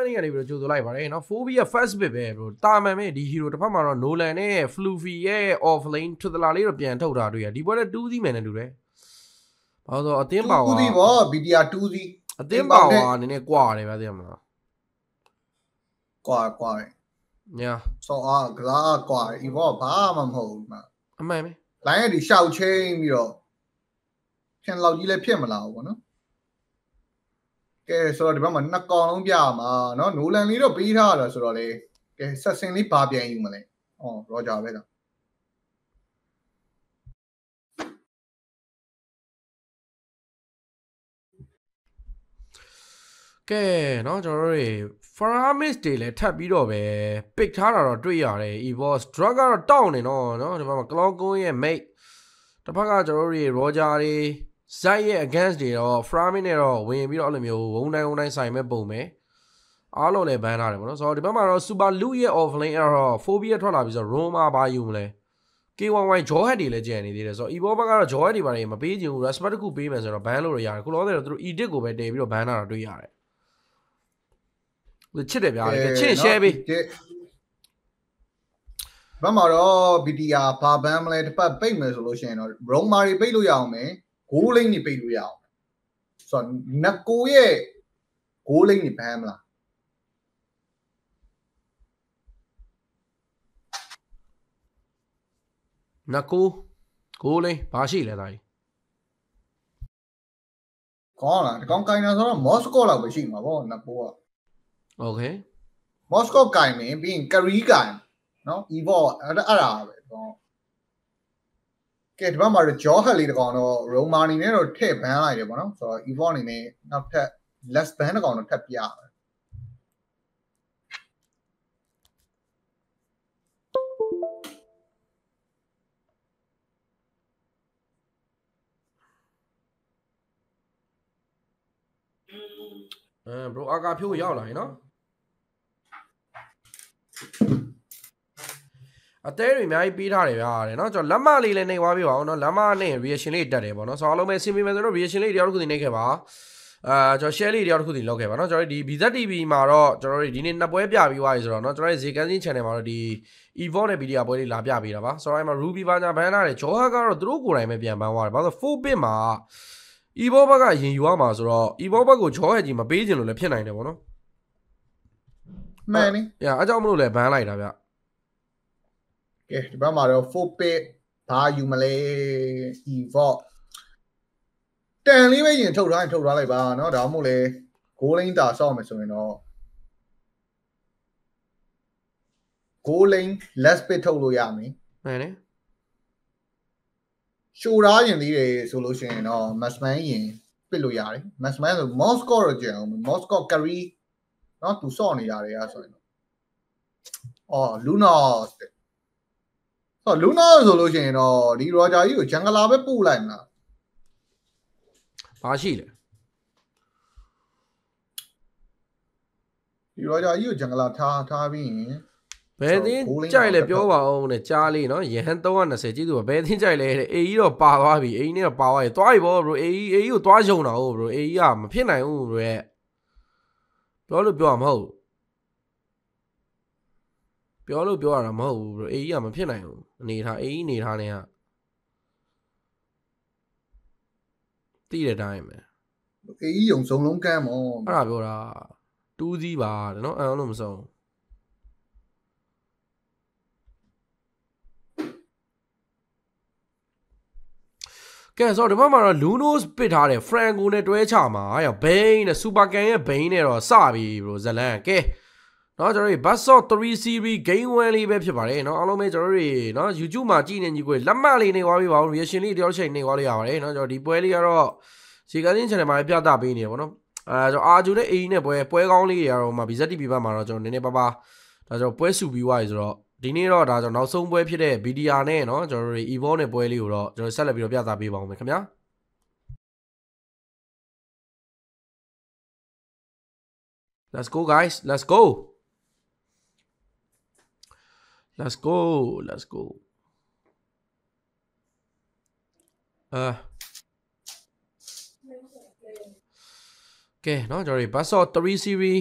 နေရတယ်ပြီးတော့ကြိုဆိုလိုက်ပါတယ်နော် Phobia first bit ပဲ bro တာမန်ပဲဒီ hero တစ်ဖက်မှာတော့ Nolan နဲ့ Fluffy ရဲ့ offlane ထူသလာလေးတော့ပြန်ထုတ်တာတွေ့ရဒီပွဲလည်း2စီးမယ်နဲ့တူတယ်ဘာလို့ဆိုအသင်းပါဝါ 2စီးပေါ့ BDR 2စီးအသင်းပါဝါနည်းနည်းကွာတယ်ဗျာသိရမလားကွာညာဆောအားကစားကွာ evolve ဘာမှမဟုတ်ဘူးအမှန်ပဲ line ကဒီရှောက်ချင်းပြီးတော့ဖြန်လောက်ကြီးလည်းဖြစ်မလာဘူးပေါ့နော်ကဲဆိုတော့ဒီဘက်မှာနှစ်ကောင်လုံးပြရမှာနော်နိုလန်လေးတော့ပြီးထားတာဆိုတော့လေကဲဆက်စင်လေးဘာပြန်ယူမလဲအော်ရောဂျာပဲကကဲเนาะကျွန်တော်တို့တွေ Faramis တွေလည်းထပ်ပြီးတော့ပဲပစ်ထားတာတော့တွေ့ရတယ် Evos drug ကတော့တောက်နေတော့เนาะဒီမှာ Clockon ရဲ့ mate တစ်ဖက်ကကျွန်တော်တို့တွေ Roger တွေ Zai ရဲ့ against တွေတော့ Faramis နဲ့တော့ဝင်ပြီးတော့အဲ့လိုမျိုးဝုန်းတိုင်းဆိုင်မဲ့ပုံပဲအားလုံးလည်းဘန်းထားတယ်ပေါ့နော်ဆိုတော့ဒီဘက်မှာတော့ Super Luke ရဲ့ offlane အဲ့တော့ Phobia ထွက်လာပြီးဆိုတော့ Roma ဘာယူမလဲ KYY Jawhead တွေလည်းကျန်နေသေးတယ်ဆိုတော့ Evo ဘက်ကတော့ Jawhead တွေပါတယ်မပေးချင်ဘူး respect တစ်ခုပေးမယ်ဆိုတော့ ban လို့ရရတယ်ခုလောဆယ်တော့သူတို့ edit ကိုပဲတည်ပြီးတော့ ban ထားတာတွေ့ရတယ်ချစ်တယ်ဗျာချစ် share ပေးဘာမှတော့ BDR ဘာဘန်းမလဲတစ်ပတ်ပိတ်မယ်ဆိုလို့ရှိရင်တော့ Roma တွေပိတ်လို့ရအောင်မယ်ဂိုးလိမ့်တွေပိတ်လို့ရအောင်ဆိုတော့နကိုရဲ့ဂိုးလိမ့်တွေဘန်းမလားနကိုဂိုးလိမ့်ဘာရှိလဲဒါကြီးကောင်းလားဒီကောင်ကိုင်းတာဆိုတော့ Moscow လောက်ပဲရှိမှာပေါ့နကိုကโอเค Moscow ကိုင်းမယ်ပြီးရင် Curry ကိုင်းနော် Evo အဲ့ဒါပဲတော့ကဲဒီဘက်မှာတော့ Jawhead လေးတကောင်တော့ Roma အနေနဲ့တော့ထည့်ဘန်းလိုက်တယ်ပေါ့နော်ဆိုတော့ Evo အနေနဲ့နောက်ထပ် less ban တကောင်တော့ထပ်ပြရမယ် bro အာကာဖြိုးရောက်လာရင်နော်အသေးတွေအများကြီးပေးထားတယ်ဗျာတဲ့เนาะကျွန်တော်လက်မလေးလည်းနေသွားပြပါအောင်เนาะလက်မနဲ့ reaction လေးတက်တယ်ပေါ့เนาะဆိုတော့အားလုံးပဲဆင်ပြေမယ်ဆိုတော့ reaction လေးတယောက်တစ်ခုစီနေခဲ့ပါကျွန်တော် share လေးတယောက်တစ်ခုစီလုပ်ခဲ့ပါเนาะကျွန်တော်ဒီ BZTV မှာတော့ကျွန်တော်တို့ဒီနေ့နှစ်ပွဲပြပြီးသွားပြီဆိုတော့เนาะကျွန်တော်ရဲ့ Zekazin channel မှာတော့ဒီ Evo နဲ့ BDR ပွဲလေးလာပြပေးတာပါဆိုတော့အဲ့မှာ Ruby ဘာညာဘန်းထားတယ် Jawhead ကတော့သူတို့ကိုယ်တိုင်ပဲပြန်ဘန်းသွားတယ်ဘာလို့4 bit မှာ Evo ဘက်ကရင်ယူရမှာဆိုတော့ Evo ဘက်ကို Jawhead ကြီးမပေးချင်လို့လည်းဖြစ်နိုင်တယ်ပေါ့เนาะမှန်နေအဲ့ကြောင့်မလို့လည်းဘန်းလိုက်တာဗျကဲဒီဘက်မှာတော့ 4 pit ဘာယူမလဲ Evo တန်လေးပဲရင်ထုတ်ထားလိုက်ပါเนาะဒါမှမဟုတ်လေဂိုးလိန်းတာစောက်မယ်ဆိုရင်တော့ဂိုးလိန်း less pit ထုတ်လို့ရမယ်မှန်တယ်ရှိုးထားရင်သေးတယ်ဆိုလို့ရှိရင်တော့ Maxman ရင်ပစ်လို့ရတယ် Maxman ဆို Moscow တော့ကျန်အောင် Moscow Curry เนาะသူစော့နေရတယ်အဲ့ဆိုရင်အော် Lunos ဆို Lunos ဆိုလို့ရှိရင်တော့ဒီ Roger ကြီးကို Jungler ပဲပို့လိုက်မလားဘာရှိလဲဒီ Roger ကြီးကို Jungler ထားပြီးရင်ဘယ်သင်းကြိုက်လဲပြောပါအောင်နဲ့ကြားလေးနော်ရဟန်320ကြည့်သူကဘယ်သင်းကြိုက်လဲတဲ့အေကြီးတော့ပါသွားပြီအေကြီးနဲ့တော့ပါသွားပြီသွားပြီဗော bro အေကြီးကိုသွားယုံတာဟုတ် bro အေကြီးကမဖြစ်နိုင်ဘူး bro ရဲ့ပြောလို့ပြောရမှာမဟုတ်ပြောလို့ပြောရတာမဟုတ်ဘူး bro အေကြီးကမဖြစ်နိုင်ဘူးအနေထားအေကြီးအနေထားနဲ့ကတိတဲ့တိုင်းပဲအေကြီးယုံစုံလုံးကမ်းမောအဲ့ဒါပြောတာ2စီးပါတဲ့နော်အဲ့လိုမဆုံးကဲဆိုတော့ဒီဘက်မှာတော့ Lunos ပစ်ထားတယ် Franco နဲ့တွဲချမှာရော Bane နဲ့ Super Can ရဲ့ Bane နဲ့တော့စပြီ bro ဇလန်ကဲเนาะကျွန်တော်တို့ Bassot 3 series game 1လေးပဲဖြစ်ပါတယ်เนาะအားလုံးပဲကျွန်တော်တို့เนาะ YouTube မှာကြည့်နေညီကိုလက်မှတ်လေးနေသွားပြီပါဦး reaction လေးတယောက်ချိန်နေသွားလို့ရပါတယ်เนาะကျွန်တော်ဒီပွဲလေးကတော့ Zekazin channel မှာပြသပေးနေတယ်ပေါ့နော်ကျွန်တော်အာဂျူနဲ့အေးနဲ့ပွဲကောင်းလေးတွေကတော့မှာ BZTV ဘက်မှာတော့ကျွန်တော်နည်းနည်းပါးပါဒါကျွန်တော်ပွဲစုပြီးသွားပြီဆိုတော့ဒီနေ့တော့ဒါကျွန်တော်နောက်ဆုံးပွဲဖြစ်တဲ့ BDR နဲ့เนาะကျွန်တော်တို့ Evo နဲ့ပွဲလေးကိုတော့ကျွန်တော်ဆက်လက်ပြီးတော့ပြသပေးပါဦးမယ်ခင်ဗျာLet's go guys let's go let's goကဲเนาะကျွန်တော်တို့ Bassot 3 series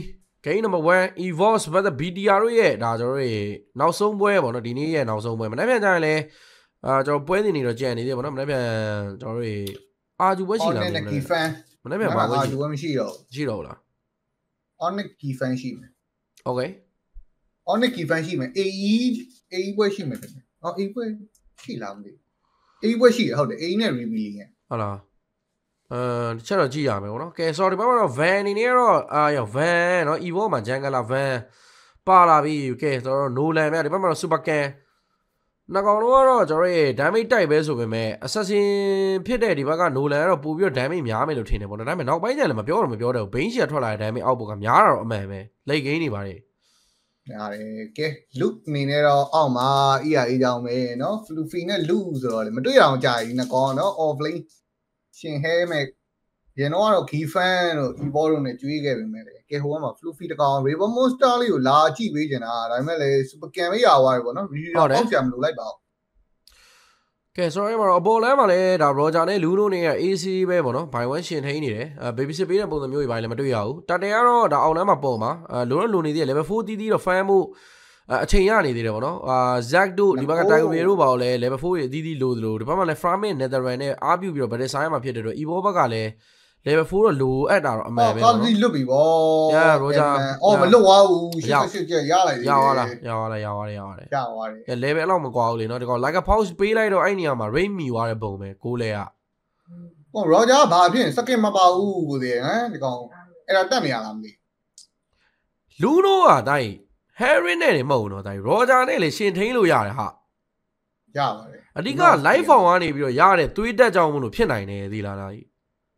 game number 1 Evolve ပတ်သက် BTR ရဲ့ဒါကျွန်တော်တို့နောက်ဆုံးပွဲပေါ့နော်ဒီနေ့ရဲ့နောက်ဆုံးပွဲမနေ့ပြန်ကြရင်လည်းကျွန်တော်ပွဲနေနေတော့ကြံနေသေးပေါ့နော်မနေ့ပြန်ကျွန်တော်တို့အာဂျူပွဲရှိလားမနေ့ပြန်ဘာပွဲရှိမရှိတော့လား Onyx key fan ရှိမယ် Okay Onyx key fan ရှိမယ် AE ပွဲရှိမယ်ခင်ဗျဟော AE ပွဲရှိလားမသိ AE ပွဲရှိဟုတ်တယ် AE နဲ့ reveal ရဲ့ဟုတ်လားတချက်တော့ကြည့်ရမယ်ပေါ့နော်ကဲဆိုတော့ဒီဘက်မှာတော့ van အနေနဲ့ကတော့ရော van เนาะ evo မှာ jungle van ပါလာပြီကဲဆိုတော့ nolan မြဒီဘက်မှာတော့ super can နှစ်ကောင်တော့ကျွန်တော်ရဲ့ damage တိုက်ပဲဆိုပေမဲ့ assassin ဖြစ်တဲ့ဒီဘက်က nolan ကတော့ပို့ပြီးတော့ damage များမယ်လို့ထင်တယ်ပေါ့နော်ဒါပေမဲ့နောက်ပိုင်းကျရင်လည်းမပြောတော့တဲ့ bane ရှီထွက်လာတဲ့ damage အောက်ပေါ်ကများတာတော့အမှန်ပဲ late game နေပါတယ်ရတယ်ကဲ look အနေနဲ့တော့အောက်မှာ ERA ကြောင်းပဲเนาะ fluffy နဲ့ loop ဆိုတော့လေမတွေ့အောင်ကြာကြီးနှစ်ကောင်เนาะ offlane ရှင်ဟဲမဲ့ရင်တော့ key fan တို့ evolve တို့နဲ့ကျွေးခဲ့ပြီမဲ့လေကဲဟိုကမှာ fluffy တကောင် river monster လေးကိုလာကြည့်ပေးနေတာဒါပေမဲ့လေ super can ပဲရသွားတယ်ပေါ့နော် review တော့အောက်ဆရာမလို့လိုက်ပါဘူးကဲ sorry မှာတော့အပေါ်လမ်းမှာလည်းဒါ Roger နဲ့ Luno နဲ့ AC ပဲပေါ့နော် by one ရှင်ထိန်းနေတယ်baby sit ပေးတဲ့ပုံစံမျိုးတွေပိုင်းလည်းမတွေ့ရဘူးတတန်ကတော့ဒါအောက်လမ်းမှာပုံမှာလိုတော့လိုနေသေးတယ် level 4တီးတီးတော့ fan မှုအချိန်ရနေသေးတယ်ပေါ့နော်Zack တို့ဒီဘက်က Tiger Wheel တို့ပါတော့လဲ level 4တွေအသီးသီးလိုသလိုဒီဘက်မှာလည်း Framin Netherland နဲ့အားပြုပြီးတော့ Battle Sign မှာဖြစ်တဲ့တော့ Evo ဘက်ကလည်း level 4တော့လိုအပ်တာတော့အမှန်ပဲပေါ့နော်လွတ်ပြီဗော Yeah Roger မလွတ်သွားဘူး88ကျရလိုက်ရသွားတယ်ကဲ level လောက်မကွာဘူးလေနော်ဒီကောင် like a pause ပေးလိုက်တော့အဲ့နေရာမှာ rain မီသွားတဲ့ပုံပဲကိုးလဲကဟော Roger ဘာဖြစ်စကင်မပါဘူးကိုသေးဟမ်ဒီကောင်အဲ့ဒါတက်နေရလားမသိလူတို့ကတိုင်း Harry နဲ့နေမဟုတ်ဘူးနော်တိုင်း Roger နဲ့လေရှင်ထိန်းလို့ရတယ်ဟာရပါတယ်အဓိက live form ကနေပြီးတော့ရတဲ့သွေးတက်ကြောင်းမလို့ဖြစ်နိုင်တယ်ဒီလားကြီး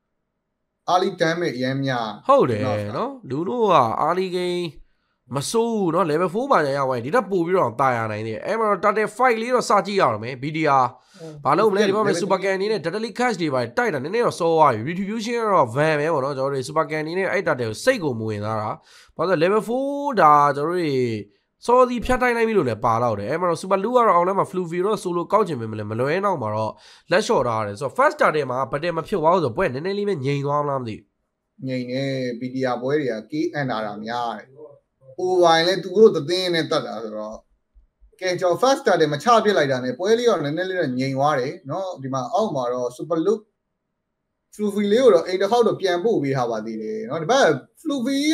early damage ရမ်းများဟုတ်တယ်နော်လူတို့က early game မစိုးဘူးနော် level 4မှာရောက်ရင်ဒီတက်ပို့ပြီးတော့တာယာနိုင်တယ်အဲ့မှာတော့ target fight လေးတော့စကြည့်ရအောင်မယ် BDR ဘာလို့မလဲဒီဘက်မှာ super can အနေနဲ့ deadly catch တွေပါတိုက်တာနည်းနည်းတော့စောသွားပြီ retribution ကတော့ van ပဲပေါ့နော်ကျွန်တော်တို့ super can အနေနဲ့အဲ့ target ကိုစိတ်ကိုမဝင်သားတာဘာလို့လဲ level 4ဒါကျွန်တော်တို့စောစီဖြတ်တိုင်းလိုက်ပြီလို့လည်းပါတော့တယ်အဲ့မှာတော့ super loop ကတော့အောင်ထဲမှာ fluffy တော့ solo ကောက်ချင်ပေမဲ့မလွဲနောက်မှာတော့လက်လျှော့ထားရတယ်ဆိုတော့ first target မှာ battle မဖြစ်သွားဘူးဆိုတော့ပွဲနည်းနည်းလေးပဲငြိမ်သွားမလားမသိငြိမ်နေ BDR ပွဲတွေက KN တာများတယ် over လဲသူတို့သင်းနဲ့တတ်တာဆိုတော့ကဲကျွန်တော် first target မချပြစ်လိုက်တာနဲ့ပွဲလေးတော့နည်းနည်းလေးတော့ငြိမ်သွားတယ်เนาะဒီမှာအောက်မှာတော့ super loop fluffy လေးကိုတော့အိမ်တစ်ခေါက်တော့ပြန်ပို့ပေးထားပါသေးတယ်เนาะဒီဘက် fluffy က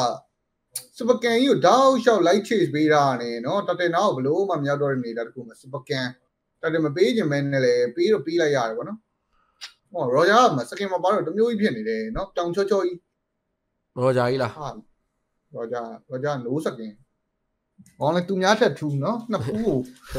super can ကြီးကိုတောက်လျှောက် light chase ပေးတာနဲ့เนาะတတဲနောက်ဘလို့မှမရောက်တော့တဲ့နေတာတခုမှာ super can တတဲမပေးခြင်းပဲနဲ့လေပေးတော့ပေးလိုက်ရတယ်ပေါ့နော်ဟော Roger ကစကင်မပါတော့တမျိုးကြီးဖြစ်နေတယ်เนาะတောင်ချောချောကြီး Roger ကြီးလားဟာ Roger no စကင်ဘောလည်းသူများထက်ထူเนาะနှစ်ဖူးကို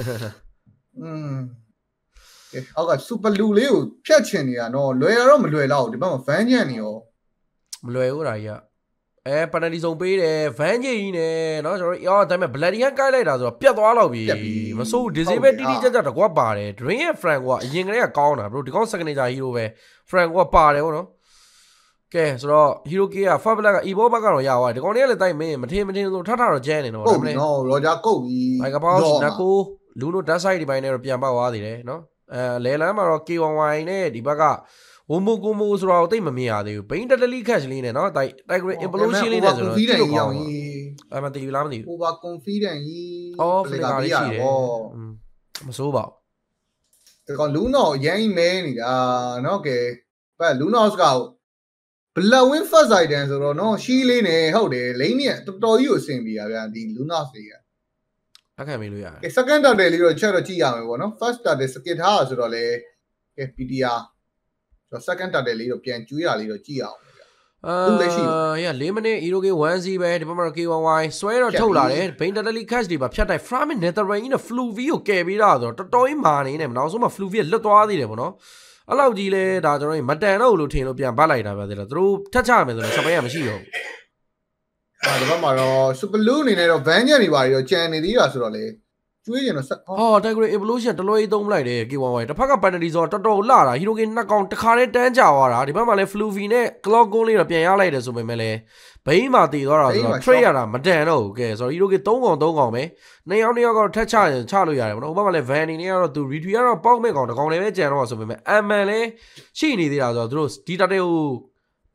အောက်က super loop လေးကိုဖြတ်ချင်နေတာเนาะလွယ်တော့မလွယ်တော့ဒီဘက်မှာ van ညံ့နေရောမလွယ်ဘူးဒါကြီးကpenalty ဆုံးပေးတယ် van ကြီးနဲ့เนาะကျွန်တော်ရောဒါပေမဲ့ bloody ကကိုက်လိုက်တာဆိုတော့ပြတ်သွားတော့ပြီမစိုး disable တိတိကျကျတကွာပါတယ် drain ရဲ့ frank ကအရင်ကတည်းကကောင်းတာ bro ဒီကောင် signature hero ပဲ frank ကပါတယ်ဗောနော်ကဲဆိုတော့ hero k က fab black က evo ဘက်ကတော့ရသွားတယ်ဒီကောင်လေးကလည်းတိုက်မင်းမထင်ဆိုထတော့ကျန်းနေတော့ဒါပေမဲ့ Roger ကုတ်ပြီ like boss နကိုလူနို dark side ဒီပိုင်းနဲ့တော့ပြန်ပေါက်သွားသေးတယ်เนาะလဲလမ်းမှာတော့ K1Y နဲ့ဒီဘက်ကဝမိုကိုမိုဆိုတော့တိတ်မမြင်ရသေးဘူး Bane Deadly Catch လေးနဲ့เนาะတိုက် implosion လေးနဲ့ဆိုတော့တိတ်ကောင်းတယ်မသိဘူးလားမသိဘူး over confident ကြီး flicker လေးရှိတယ်မစိုးပါဘူးဒီကောင်လူနော်ရမ်းမဲနေတာเนาะကဲဘက်လူနော်စကောက် Bloodwind first item ဆိုတော့เนาะရှီးလေးနဲ့ဟုတ်တယ်လိမ့်နဲ့တော်တော်ကြီးကိုအဆင်ပြေရဗျာဒီလူနော်စီကအခက်မေးလို့ရတယ် second target လေးတော့ချက်တော့ကြည့်ရမယ်ပေါ့နော် first target skip ထားဆိုတော့လေကဲ PTR ဆိုတော့ second target လေးတော့ပြန်ကျွေးတာလေးတော့ကြည့်အောင်သူလည်းရှိရ4မိနစ် Hero K 1C ပဲဒီဘက်မှာ K1Y ဆွဲတော့ထုတ်လာတယ် Bane Deadly Catch တွေပါဖြတ်တိုက် Framin Netherland ကြီးနဲ့ Fluffy ကိုကယ်ပေးတာဆိုတော့တော်တော်ကြီးမာနေနေနောက်ဆုံးမှာ Fluffy လွတ်သွားသေးတယ်ပေါ့နော်အဲ့လောက်ကြီးလဲဒါကျွန်တော်မတန်တော့လို့ထင်လို့ပြန်bắtလိုက်တာပဲသေးတယ်သူတို့ထက်ချမယ်ဆိုတော့စပယ်ရမရှိတော့ဘူးဒီဘက်မှာတော့ super loop အနေနဲ့တော့ van ညံ့နေပါရောကြံနေသေးတာဆိုတော့လေကျွေးကျင်တော့ Tiger Evolution တလွဲသုံးလိုက်တယ် K1Y တစ်ဖက်က penalty ဆိုတော့တော်တော်လာတာ Hero K နှစ်ကောင်တစ်ခါတည်းတန်းကြသွားတာဒီဘက်မှာလဲ Fluffy နဲ့ Clock Gun လေးတော့ပြန်ရလိုက်တယ်ဆိုပေမဲ့လဲဘိန်းမှာတည်သွားတာဆိုတော့ trade ရတာမတန်တော့ဘူးကဲဆိုတော့ Hero K 3ကောင်ပဲနှစ်ယောက်ကတော့ထက်ချရင်ချလို့ရတယ်ပေါ့နော်ဟိုဘက်မှာလဲ Van နေနဲ့ကတော့သူ retreat ကတော့ပေါက်မဲ့ကောင်တစ်ကောင်လည်းပဲကြံတော့ဆိုပေမဲ့ Amman လဲရှိနေသေးတာဆိုတော့သူတို့ဒီ target ကို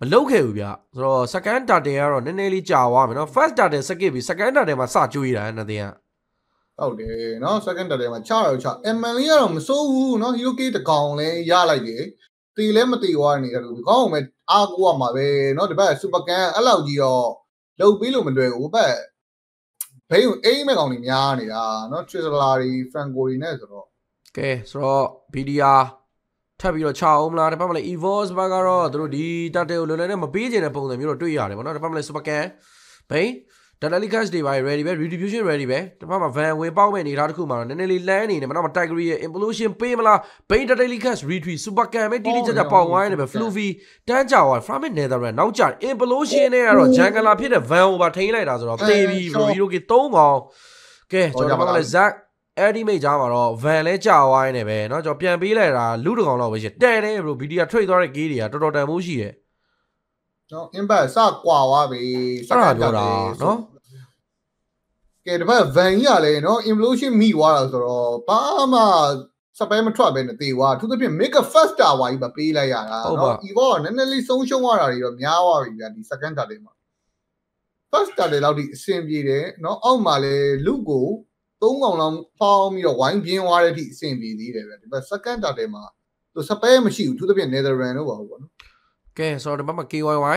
မလုပ်ခဲ့ဘူးဗျဆိုတော့ second target ကတော့နည်းနည်းလေးကြာသွားမယ်နော် first target စကစ်ပြီး second target မှာစကျွေးတာနှစ်သိန်းဟုတ်တယ်နော် second target မှာချတော့ချ ML လေးကတော့မစိုးဘူးနော် Hero K တကောင်လဲရလိုက်တယ်တီလဲမတီသွားနေတယ်လို့ဒီကောင်ကအားကိုးရမှာပဲနော်ဒီဘက် super can အဲ့လောက်ကြီးတော့လုတ်ပြီးလို့မလွယ်ဘူးဘက်ဘိန်းအိမ်မဲ့ကောင်တွေများနေတာနော် Trisla တွေ Franco တွေနဲ့ဆိုတော့ကဲဆိုတော့ BDR ထပ်ပြီးတော့ချအောင်မလားဒါပေမဲ့ Evos ဘက်ကတော့သူတို့ဒီ Turtle ကိုလွယ်လွယ်နဲ့မပေးချင်တဲ့ပုံစံမျိုးတော့တွေ့ရတယ်ပေါ့နော်ဒါပေမဲ့ Super Can ဘိန်း Datalicus တွေပါ ready ပဲ redistribution ready ပဲဒါပေမဲ့ van ဝင်ပေါက်မဲ့အနေထားတစ်ခုမှာတော့နည်းနည်းလေးလမ်းနေတယ်မနော် Tiger ရဲ့ implosion ပေးမလားဘိန်း Datalicus retreat Super Can ပဲတိတိကျကျပေါက်ဝိုင်းနေပဲ Fluffy တန်းကြသွား from Netherland နောက်ကျ implosion နဲ့ကတော့ Jungler ဖြစ်တဲ့ van ကိုပါထိန်းလိုက်တာဆိုတော့သေပြီ bro Hero K 3ကောင်ကဲကျွန်တော်တို့ကလည်း Zack အဲ့ဒီမိတ်ကြားမှာတော့ van လဲကြာဝိုင်းနေပဲเนาะကျွန်တော်ပြန်ပေးလိုက်တာလူတကောင်လောက်ပဲရှိတယ်တယ် bro BDR ထွက်သွားတဲ့ကေးတွေကတော်တော်တန်ဖိုးရှိတယ်เนาะ impact စကွာသွားပြီစကားပြောတာเนาะကဲဒီဘက် van ကြီးကလည်းเนาะ implosion မိသွားတာဆိုတော့ဘာမှစပယ်မထွက်ပဲနဲ့တေသွားသူသဖြင့် make a first tower ကြီးပဲပေးလိုက်ရတာเนาะ evo ကနည်းနည်းလေးဆုံးရှုံးသွားတာတွေတော့များသွားပြီဗျာဒီ second target မှာ first target လောက်ထိအဆင်ပြေတယ်เนาะအောက်မှာလည်းလူကို3កောင်လောက်ဖောင်းပြီးတော့ဝိုင်းပြင်းသွားတဲ့အထိအဆင်ပြေသေးတယ်ဗျဒီဘက် second target မှာသူစပယ်မရှိဘူးသူသဖြင့် Netherland တော့ပါဘူးပေါ့နော်ကဲဆိုတော့ဒီဘက်မှာ KYY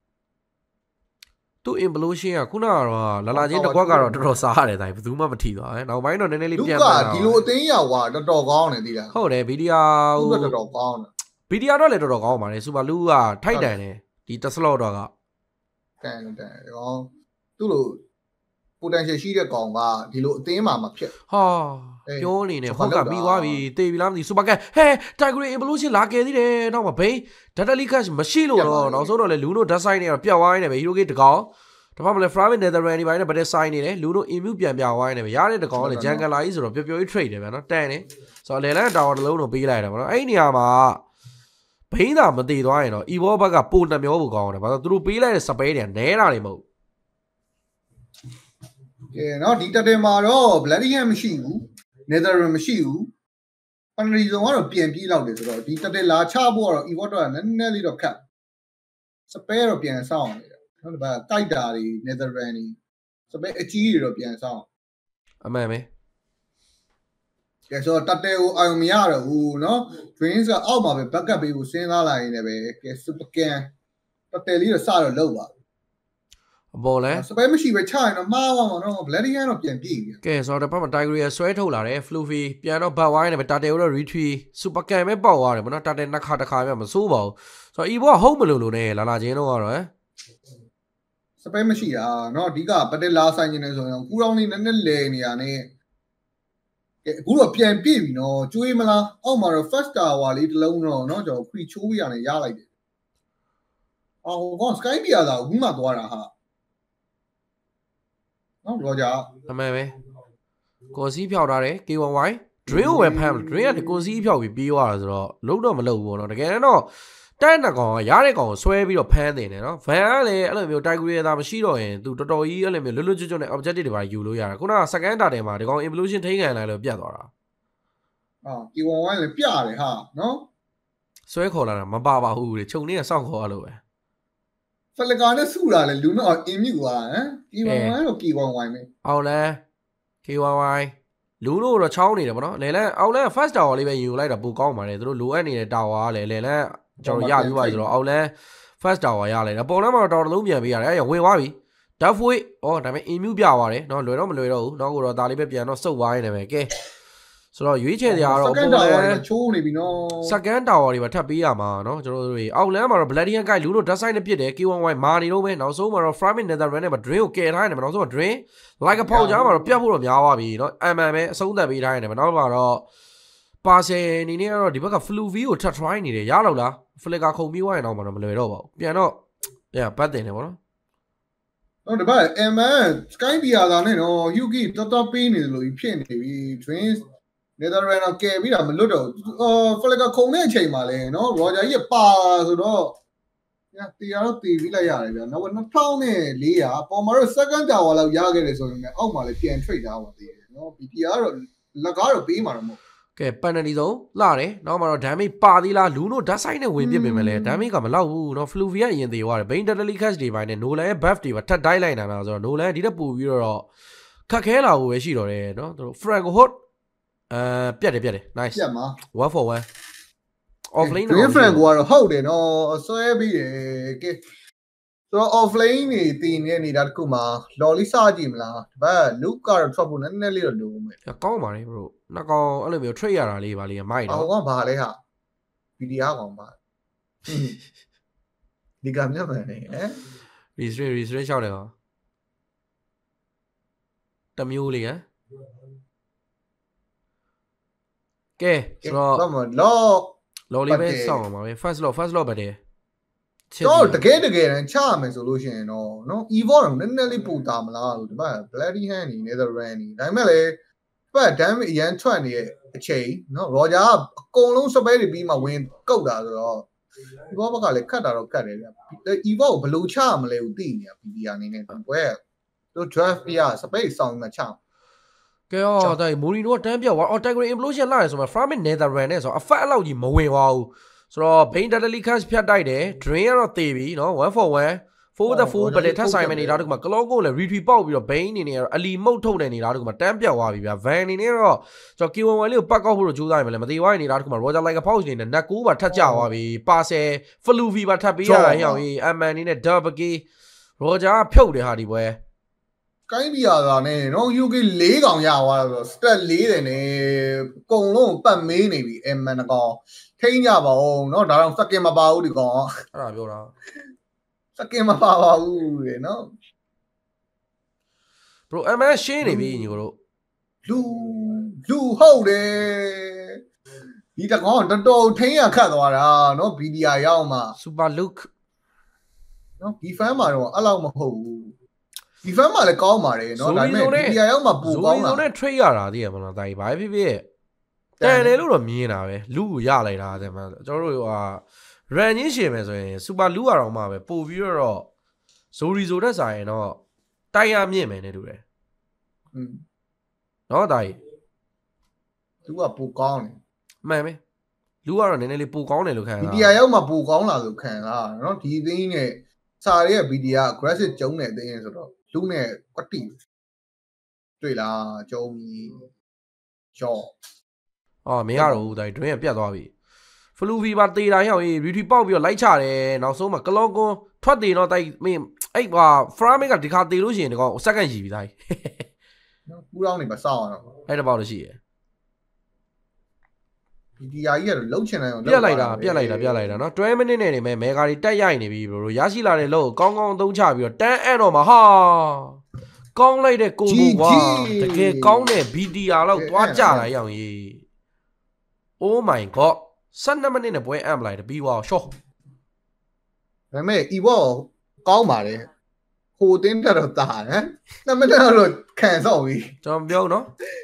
သူ implosion ကခုနကတော့လာလာချင်းတစ်ခွက်ကတော့တော်တော်စားရတယ်တိုင်းဘယ်သူမှမထီသွားတယ်နောက်ပိုင်းတော့နည်းနည်းလေးပြန်လာဒီလိုအသိန်းရောက်သွားတော်တော်ကောင်းတယ်သိလားဟုတ်တယ် VDR ဟိုတော်တော်ကောင်းတယ် VDR တော့လည်းတော်တော်ကောင်းပါတယ် Super Lu ကထိုက်တန်တယ်ဒီတစ် slot တော့ကတန်ကောင်းသူ့လို potential ရှိတဲ့ကောင်ကဒီလိုအသင်းမှာမဖြစ်ဟာပြောနေနေဟုတ်ကပြီးသွားပြီတေးပြီလားမသိ Super Can ဟဲ Tiger Implosion လာခဲ့သေးတယ်နောက်မှာဘိန်း Datalicus မရှိလို့တော့နောက်ဆုံးတော့လေ Luno Death Sign တွေတော့ပြတ်ဝိုင်းနေပဲ Hero K တကောင်ဒါမှမဟုတ် Private Netherland တွေပိုင်းနဲ့ဗတဲ့ sign နေတယ် Luno Immune ပြန်ပြဝိုင်းနေပဲရတဲ့တကောင်ကလည်း Jungle လာကြီးဆိုတော့ပျော်ပျော်ကြီး trade တယ်ဗျာနော်တန်တယ်ဆိုတော့လေလန်တာဝါတစ်လုံးတော့ပေးလိုက်တယ်ဗောနော်အဲ့ဒီနေရာမှာဘိန်းသာမတည်သွားရင်တော့ Evo ဘက်ကပိုနှမျောဖို့ကောင်းတယ်ဘာလို့သူတို့ပေးလိုက်တဲ့ space တွေနဲတာတွေမဟုတ်ကဲเนาะဒီတက်တယ်မှာတော့ Bloody Hand မရှိဘူး Netherland မရှိဘူး Penalty ဇုံကတော့ပြန်ပြေးလောက်တယ်ဆိုတော့ဒီတက်တယ်လာချဖို့ကတော့ Evo တော့နည်းနည်းလေးတော့ခက် Spare တော့ပြန်ဆောင်းနေတယ်เนาะဒီဘက်တိုက်တာတွေ Netherland တွေ Spare အကြီးတွေတော့ပြန်ဆောင်းအမှန်ပဲကဲဆိုတော့တက်တယ်ကိုအာရုံမရတော့ဘူးเนาะ Drains ကအောက်မှာပဲ backup ပေးဖို့စဉ်းစားလာရင်းနဲ့ပဲကဲ Super Can တက်တယ်လေးတော့စတော့လောက်ပါအပေါ်လဲစပယ်မရှိပဲချရင်တော့မှားပါမှာတော့ Bloody Hand တော့ပြန်ပြေးပြီကဲဆိုတော့ဘက်မှာ Tiger ရဆွဲထုတ်လာတယ် Fluffy ပြန်တော့ back wire နဲ့ပဲ Turtle တော့ retreat Super Can ပဲပေါက်သွားတယ်ဗောနော် Turtle နှစ်ခါတစ်ခါပြမစိုးပါဘူးဆိုတော့ Evo ကဟုတ်မလို့လို့နဲ့လာလာချင်းတော့ကတော့စပယ်မရှိတာเนาะအဓိကပတက်လာဆိုင်နေတယ်ဆိုရင်ကူတောင်းလေးနည်းနည်းလဲနေရနဲ့ကဲအခုတော့ပြန်ပြေးပြီเนาะကျွေးမလားအောက်မှာတော့ first tower လေးတစ်လုံးတော့เนาะကျွန်တော်ခွီချိုးပြရတယ်ရလိုက်တယ်အော်ကော Sky ပြရတာအခုမှသွားတာဟာနော်ရောကြအမှန်ပဲကိုစီးဖြောက်ထားတယ် KYY drill ဝယ်ဖမ်း drill ကကိုစီးဖြောက်ပြီးပြေးသွားတာဆိုတော့လုံးတော့မလုံးဘူးပေါ့နော်တကယ်တော့တန်းတဲ့ကောင်ကရတဲ့ကောင်ကိုဆွဲပြီးတော့ဖမ်းတင်တယ်နော် van ကလည်းအဲ့လိုမျိုး Tiger ရတာမရှိတော့ရင်သူတော်တော်ကြီးအဲ့လိုမျိုးလွတ်လွတ်ကျွတ်ကျွတ်နဲ့ objective တွေပါယူလို့ရတယ်ခုနက second data မှာဒီကောင် implosion ထိန်းခံလိုက်လို့ပြတ်သွားတာအော် KYY လည်းပြတယ်ဟာနော်ဆွဲခေါ်လာတာမပါပါဘူးလေခြုံနေကစောင့်ခေါ်ရလို့ပဲဖလကာနဲ့စုတာလေလူတော့အင်မြူသွားဟမ် KYY တော့ KYY ပဲအောင်လဲ KYY လူတို့တော့ချောင်းနေတယ်ဗောနော်လေလန်အောင်လဲ first tower လေးပဲယူလိုက်တာပိုကောင်းပါတယ်သူတို့လိုအပ်နေတဲ့ tower ကလည်းလေလန်ကျွန်တော်ရပြီးပါဆိုတော့အောင်လဲ first tower ရလိုက်တာပုံထဲမှာတော့ tower တစ်လုံးပြန်ပေးရတယ်အဲ့ရဝင်သွားပြီ Duffway ဩဒါပေမဲ့ immune ပြသွားတယ်နော်လွယ်တော့မလွယ်တော့ဘူးနောက်ကတော့ဒါလေးပဲပြန်တော့စုပ်သွားနေတယ်ပဲကဲဆိုတော့ရွေးချယ်တရားတော့ပုံလဲချိုးနေပြီနော် second tower တွေပါထပ်ပေးရမှာနော်ကျွန်တော်တို့တွေအောက်လမ်းမှာတော့ Bloody Hand ကိုလူတို့ Death Sign နဲ့ပြစ်တယ် KYY မာနေတော့ပဲနောက်ဆုံးမှာတော့ Private Netherland နဲ့ Drain ကိုကယ်ထားရတယ်နောက်ဆုံးမှာ Drain like a ဖောက်ကြားမှာတော့ပြတ်ဖို့တော့များသွားပြီနော်အမှန်ပဲအဆုံးသတ်ပေးထားရတယ်နောက်မှာတော့ Parcel အနေနဲ့ကတော့ဒီဘက်က Fluffy ကိုထပ် try နေတယ်ရတော့လား Flicker ခုံပြီးသွားရင်တော့မလွယ်တော့ပါဘူးပြန်တော့ပတ်တင်တယ်ဗောနော်တော့ဒီဘက် MN Sky Beer သာနဲ့နော် Yuki တော်တော်ပေးနေတယ်လို့ဖြစ်နေပြီ Drain Netherland ကယ်ပြီးတာမလွတ်တော့ဖလကခုံတဲ့အချိန်မှာလဲเนาะ Roger ကြီးပါဆိုတော့တရားတော့တည်ပြီးလိုက်ရတယ်ဗျာနောက်2400ပေါ်မှာတော့ second tower လောက်ရခဲ့တယ်ဆိုရင်လည်းအောက်မှာလည်းပြန် trade ထားပါသေးတယ်เนาะ BPR တော့လက်ကားတော့ပေးမှာတော့မဟုတ်ကဲပန်နယ်တီဆုံးလာတယ်နောက်မှတော့ damage ပါသေးလားလူနိုဓာတ်ဆိုင်နဲ့ဝင်ပြစ်ပင်မယ်လေ damage ကမလောက်ဘူးเนาะ Fluvia အရင်သေးသွားတယ် Bane Deadly Catch တွေပိုင်းနဲ့ Nolan ရဲ့ buff တွေပါထပ်တိုင်းလိုက်နေတာဆိုတော့ Nolan ဒီတက်ပို့ပြီးတော့ခက်ခဲလာဖို့ပဲရှိတော့တယ်เนาะသူတို့ Frank Hot ပြတ်တယ် nice ပြတ်မှာ 1 for 1 offlane Green Frank ကတော့ဟုတ်တယ်နော်ဆွဲပြီးတယ်ကဲဆိုတော့ offlane နေတည်နေနေတာတခုမှာ lolly စကြည့်မလားဒါပေမဲ့ Luke ကတော့ trouble နည်းနည်းလေးတော့လိုမယ်ကောင်းပါလေ bro နှစ်ကောင်အဲ့လိုမျိုး trade ရတာလေးပါလေမိုက်တော့ဟောကဘာလဲဟာ VDR ကောင်ပါဒီကမြတ်မယ်နေဟမ် restrict ရှောက်တယ်ဟောတမျိုးလေးဟမ်ကဲဆိုတော့လော်လေးပဲစောင့်အောင်ပါပဲ first law ပဲတဲ့တော့တကယ်တမ်းချရမယ်ဆိုလို့ရှိရင်တော့နော် Evo တော့နည်းနည်းလေးပူတာမလားလို့ဒီမှာ Bloody Hand နေ Netherland နေဒါပေမဲ့လေပတ် damage အရန်ထွက်နေတဲ့အချိန်နော် Roger ကအကုန်လုံး spell တွေပြီးမှဝင်ကုတ်တာဆိုတော့ Evo ဘက်ကလည်းခတ်တာတော့ခတ်တယ်ဗျ Evo ကိုဘယ်လိုချရမလဲကိုသိနေတာ PDR အနေနဲ့ဘယ်သူ draft ပြ spell ဆောင်မှချကဲတော့ဒါမိုရီနိုကတန်းပြောက်သွား Tiger Implosion လာတယ်ဆိုမှ Farming Netherland နဲ့ဆိုတော့ effect အလောက်ကြီးမဝင်သွားဘူးဆိုတော့ Bane Deadly Catch ဖြတ်တိုက်တယ် Drain ကတော့သေပြီเนาะ1 for 1 4 the 4 but ထပ်ဆိုင်မနေတာတခုမှ Clock ကိုလည်း retreat ပေါက်ပြီးတော့ Bane အနေနဲ့ကတော့အလီမုတ်ထုတ်နေနေတာတခုမှတန်းပြောက်သွားပြီဗျာ Van အနေနဲ့တော့ကျွန်တော် Q1 လေးကိုပတ်ကောက်ဖို့တော့ကြိုးစားရမယ်လေမသေးဝိုင်းနေတာတခုမှ Roger like a pouch နေနဲ့ net 9ပါထပ်ကျသွားပြီ Parcel Fluvi ပါထပ်ပေးရတာဟောင်းကြီး Amman အနေနဲ့ Double K Roger ဖြုတ်တယ်ဟာဒီပွဲကိုင်းပြရတာနဲ့နော် UK 4កောင်ရသွားတော့ stat 4တယ်နဲ့အကုန်လုံးပတ်မေးနေပြီ Amman ကောင်ထိန်းကြပါဦးเนาะဒါတော့ second မပါဘူးဒီကောင်အဲ့ဒါပြောတာ second မပါပါဘူးလေเนาะ bro Amman ရှင်းနေပြီညီကိုတို့လူဟုတ်တယ်ဒီတကောင်တော်တော်ထိန်းရခတ်သွားတာเนาะ BDR ရောက်မှာ Super Luke เนาะဒီ fan မှာတော့အဲ့လောက်မဟုတ်ဘူးဒီ fan မှာလည်းကောင်းပါတယ်เนาะဒါပေမဲ့ BDR ရောက်မှာပူကောင်းတာဇိုနဲ့ trade ရတာတည်းရမလားဒါကြီးဘာဖြစ်ဖြစ်တန်တယ်လို့တော့မြင်တာပဲလူကိုရလိုက်တာတဲ့မှာကျွန်တော်တို့ဟာ run ချင်းရှင်မယ်ဆိုရင် super လူရအောင်မှာပဲပို့ပြီးတော့ဇိုရီဇိုတက်ဆိုင်ရင်တော့တိုက်ရမြင့်မယ်နဲ့တူတယ်နော်ဒါကြီးသူကပူကောင်းတယ်မှန်ပဲလူကတော့နည်းနည်းလေးပူကောင်းတယ်လို့ခံစား BDR ရောက်မှာပူကောင်းလာလို့ခံစားเนาะဒီအသိနဲ့စာရဲ BDR aggressive ကျုံးတဲ့အသိဆိုတော့လူနဲ့ကွတ်တီတွေ့လားကျုံးကြီးကြော့အော်မရတော့ဘူးဒါတွင်းကပြတ်သွားပြီ Fluvi ပါတေးတိုင်းဟောင်းရေး retreat ပေါက်ပြီးတော့လိုက်ချတယ်နောက်ဆုံးမှာ Clock ကွန်ထွက်တယ်တော့တိုက်မင်းအဲ့ဟာ Frame ကဒီခါတေးလို့ရှိရင်ဒီကောင် second ရီပြီဒါကြီးပူရောင်းနေပါစောင်းအောင်အဲ့တပေါက်လို့ရှိရယ် BDR ကြီးကတော့လုံးချင်တယ်ပြက်လိုက်တာနော်12 minute နဲ့နေမဲ့မဲဂါတွေတက်ရိုက်နေပြီဘရိုရရှိလာတဲ့လို့ကောင်းကောင်းသုံးချပြီးတော့တန်းအဲ့တော့မှာဟာကောင်းလိုက်တဲ့ကိုကွာတကယ်ကောင်းတဲ့ BDR လောက်သွားကြတာရောင်ကြီး Oh my god 12 minute နဲ့ပွဲအမ်လိုက်တယ်ပြီးသွားရှော့ဒါပေမဲ့ Evo ကောင်းပါတယ်ဟိုတင်းတော့တာဟမ်2 minute တော့ခံစောက်ပြီကျွန်တော်ပြောနော်